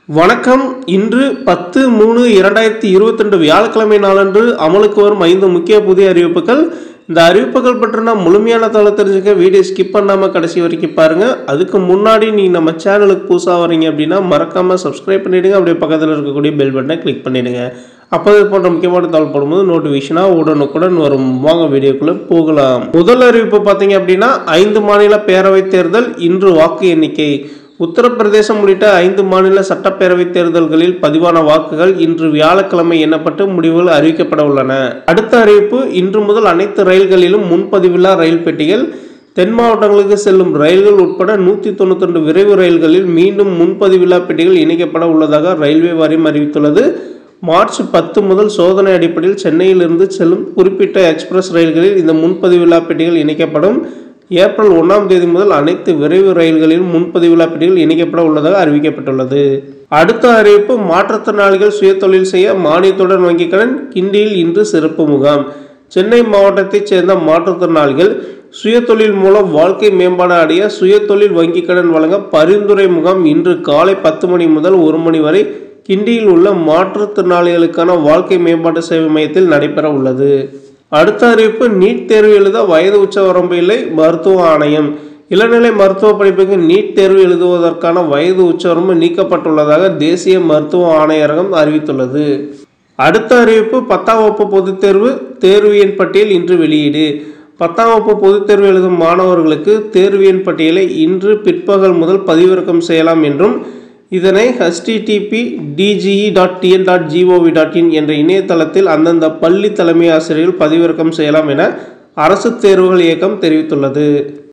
வணக்கம். இன்று 10/3/2022 வியாழக்கிழமை நாளன்று அமலுக்கு வரும் 5 முக்கிய புதிய அறிவிப்புகள். இந்த அறிவிப்புகள் பற்றின முழுமையான தகவலை தெரிஞ்சுக்க வீடியோ ஸ்கிப் பண்ணாமல் கடைசி வரைக்கும் பாருங்கள். அதுக்கு முன்னாடி நீங்கள் நம்ம சேனலுக்கு புதுசாக வரீங்க அப்படின்னா மறக்காமல் சப்ஸ்கிரைப் பண்ணிவிடுங்க. அப்படியே பக்கத்தில் இருக்கக்கூடிய பெல் பட்டனை கிளிக் பண்ணிவிடுங்க. அப்போ இது போன்ற முக்கியமான தகவல் போடும்போது நோட்டிஃபிகேஷனாக உடனுக்குடன் வரும். வாங்க வீடியோக்குள்ளே போகலாம். முதல் அறிவிப்பு பார்த்தீங்க அப்படின்னா 5 மாநில பேரவைத் தேர்தல் இன்று வாக்கு எண்ணிக்கை. உத்தரப்பிரதேசம் உள்ளிட்ட 5 மாநில சட்டப்பேரவைத் தேர்தல்களில் பதிவான வாக்குகள் இன்று வியாழக்கிழமை எண்ணப்பட்டு முடிவுகள் அறிவிக்கப்பட உள்ளன. அடுத்த அறிவிப்பு, இன்று முதல் அனைத்து ரயில்களிலும் முன்பதிவில்லா ரயில் பெட்டிகள். தென் மாவட்டங்களுக்கு செல்லும் ரயில்கள் உட்பட 192 விரைவு ரயில்களில் மீண்டும் முன்பதிவில்லா பெட்டிகள் இணைக்கப்பட உள்ளதாக ரயில்வே வாரியம் அறிவித்துள்ளது. மார்ச் 10 முதல் சோதனை அடிப்படையில் சென்னையிலிருந்து செல்லும் குறிப்பிட்ட எக்ஸ்பிரஸ் ரயில்களில் இந்த முன்பதிவில்லா பெட்டிகள் இணைக்கப்படும். ஏப்ரல் 1ஆம் தேதி முதல் அனைத்து விரைவு ரயில்களிலும் முன்பதிவில்லா பெட்டிகள் இணைக்கப்பட உள்ளதாக அறிவிக்கப்பட்டுள்ளது. அடுத்த அறிவிப்பு, மாற்றுத்திறனாளிகள் சுயதொழில் செய்ய மானியத்துடன் வங்கிக் கடன். கிண்டியில் இன்று சிறப்பு முகாம். சென்னை மாவட்டத்தைச் சேர்ந்த மாற்றுத்திறனாளிகள் சுயதொழில் மூலம் வாழ்க்கை மேம்பாடு அடைய சுயதொழில் வங்கிக் கடன் வழங்க பரிந்துரை முகாம் இன்று காலை 10 மணி முதல் 1 மணி வரை கிண்டியில் உள்ள மாற்றுத்திறனாளிகளுக்கான வாழ்க்கை மேம்பாட்டு சேவை மையத்தில் நடைபெற உள்ளது. அடுத்த அறிவிப்பு, நீட் தேர்வு எழுத வயது உச்சவரம்பு இல்லை, மருத்துவ ஆணையம். இளநிலை மருத்துவ படிப்புக்கு நீட் தேர்வு எழுதுவதற்கான வயது உச்சவரம்பு நீக்கப்பட்டுள்ளதாக தேசிய மருத்துவ ஆணையரகம் அறிவித்துள்ளது. அடுத்த அறிவிப்பு, 10ஆம் வகுப்பு பொதுத் தேர்வு தேர்வு எண் பட்டியல் இன்று வெளியீடு. 10ஆம் வகுப்பு பொதுத் தேர்வு எழுதும் மாணவர்களுக்கு தேர்வு எண் பட்டியலை இன்று பிற்பகல் முதல் பதிவிறக்கம் செய்யலாம் என்றும் இதனை http://dge.tn.gov.in என்ற இணையதளத்தில் அந்தந்த பள்ளி தலைமை ஆசிரியர்கள் பதிவிறக்கம் செய்யலாம் என அரசு தேர்வுகள் இயக்கம் தெரிவித்துள்ளது.